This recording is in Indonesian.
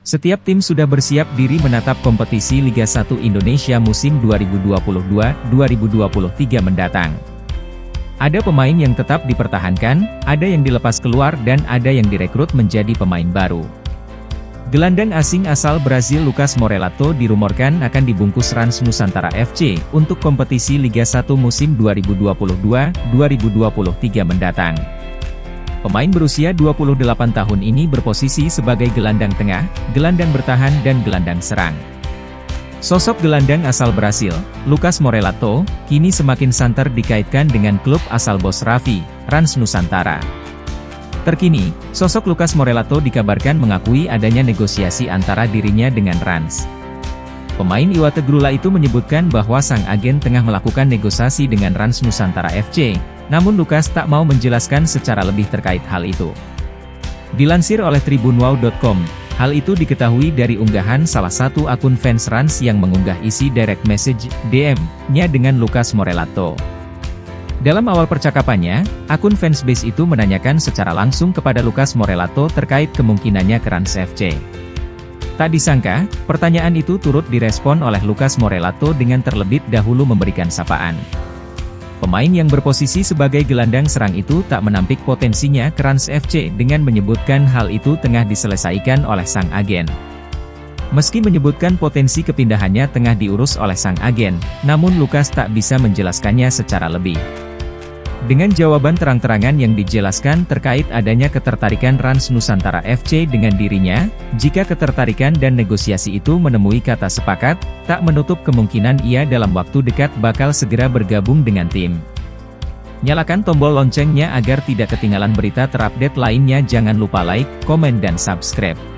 Setiap tim sudah bersiap diri menatap kompetisi Liga 1 Indonesia musim 2022-2023 mendatang. Ada pemain yang tetap dipertahankan, ada yang dilepas keluar dan ada yang direkrut menjadi pemain baru. Gelandang asing asal Brazil Lucas Morellato dirumorkan akan dibungkus Rans Nusantara FC untuk kompetisi Liga 1 musim 2022-2023 mendatang. Pemain berusia 28 tahun ini berposisi sebagai gelandang tengah, gelandang bertahan dan gelandang serang. Sosok gelandang asal Brasil, Lucas Morellato, kini semakin santer dikaitkan dengan klub asal Bos Raffi, Rans Nusantara. Terkini, sosok Lucas Morellato dikabarkan mengakui adanya negosiasi antara dirinya dengan Rans. Pemain Iwa Tegrula itu menyebutkan bahwa sang agen tengah melakukan negosiasi dengan Rans Nusantara FC, namun Lucas tak mau menjelaskan secara lebih terkait hal itu. Dilansir oleh tribunwow.com, hal itu diketahui dari unggahan salah satu akun fans Rans yang mengunggah isi direct message DM-nya dengan Lucas Morellato. Dalam awal percakapannya, akun fansbase itu menanyakan secara langsung kepada Lucas Morellato terkait kemungkinannya ke Rans FC. Tak disangka, pertanyaan itu turut direspon oleh Lucas Morellato dengan terlebih dahulu memberikan sapaan. Pemain yang berposisi sebagai gelandang serang itu tak menampik potensinya ke Rans FC dengan menyebutkan hal itu tengah diselesaikan oleh sang agen. Meski menyebutkan potensi kepindahannya tengah diurus oleh sang agen, namun Lucas tak bisa menjelaskannya secara lebih. Dengan jawaban terang-terangan yang dijelaskan terkait adanya ketertarikan Rans Nusantara FC dengan dirinya, jika ketertarikan dan negosiasi itu menemui kata sepakat, tak menutup kemungkinan ia dalam waktu dekat bakal segera bergabung dengan tim. Nyalakan tombol loncengnya agar tidak ketinggalan berita terupdate lainnya. Jangan lupa like, komen dan subscribe.